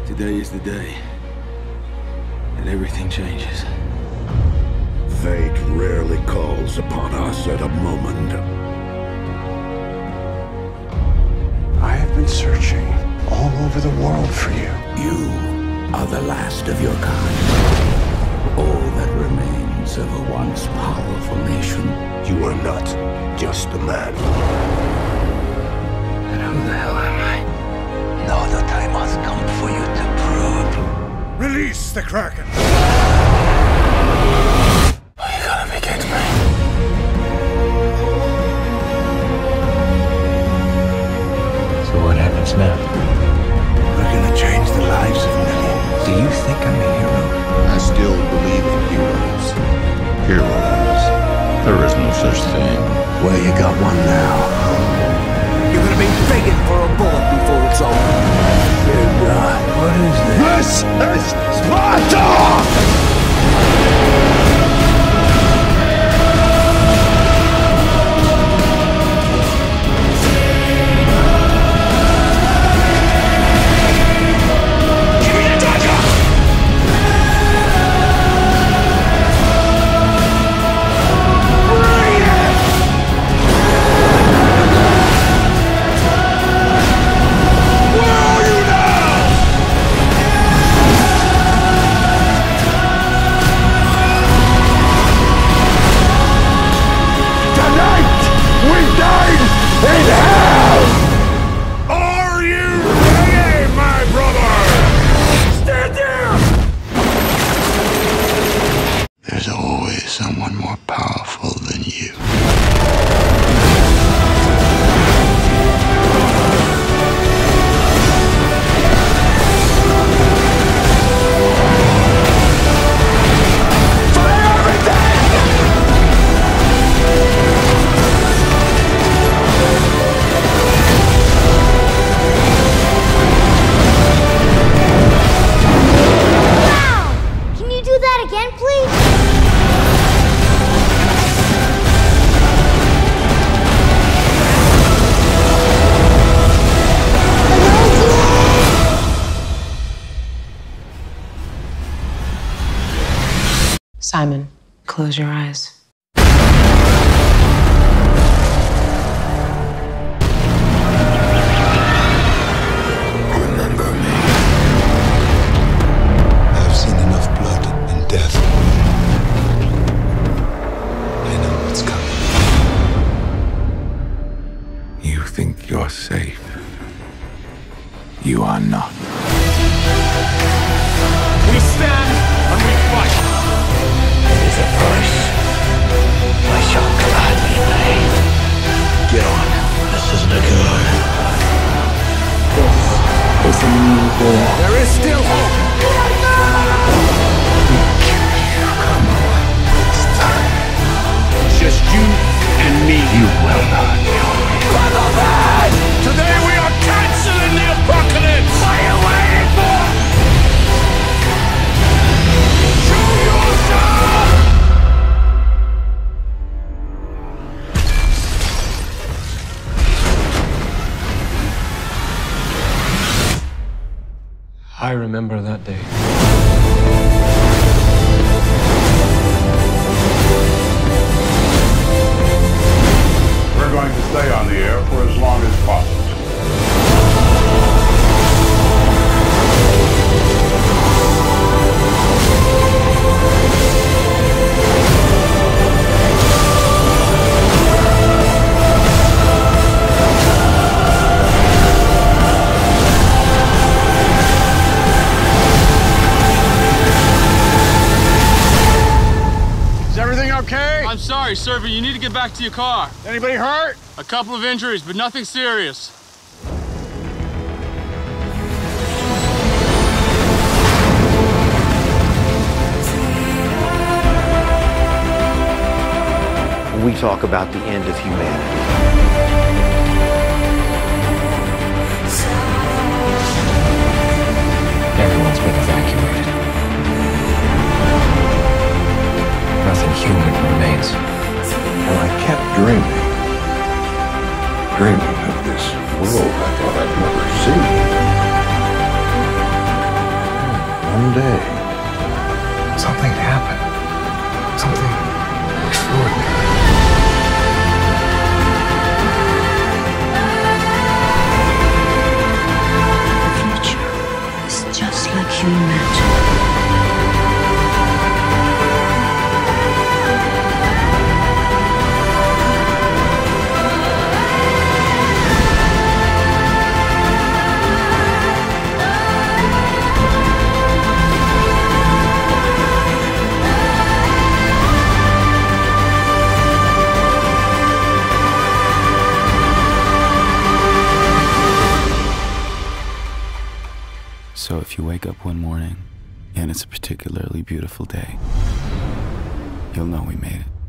Today is the day that everything changes. Fate rarely calls upon us at a moment. I have been searching all over the world for you. You are the last of your kind. All that remains of a once powerful nation. You are not just a man. And who the hell am I? Know the time has come for you to prove. Release the Kraken! Are you gonna make it, man? So what happens now? We're gonna change the lives of millions. Do you think I'm a hero? I still believe in heroes. Heroes? There is no such thing. Well, you got one now. You're gonna be begging for a bullet before it's over. Dear God, what is this? This is Sparta! There's always someone more powerful than you. Can you do that again, please? Simon, close your eyes. Remember me. I've seen enough blood and death. I know what's coming. You think you're safe. You are not. We stand and we fight! It's a price I shall gladly pay. Get on. This isn't a good. This is a new war. There is still hope! It's time. Just you and me. You will not kill me. Today we are canceling the apocalypse! What are you waiting for? Show yourself! I remember that day. We're going to stay on the air for as long as possible. Is everything okay? I'm sorry, sir, but you need to get back to your car. Anybody hurt? A couple of injuries, but nothing serious. We talk about the end of humanity. Everyone's been evacuated. Nothing human remains. And I kept dreaming of this world I thought I'd never see. one day, something happened. Something extraordinary. The future is just like you imagined. So if you wake up one morning and it's a particularly beautiful day, you'll know we made it.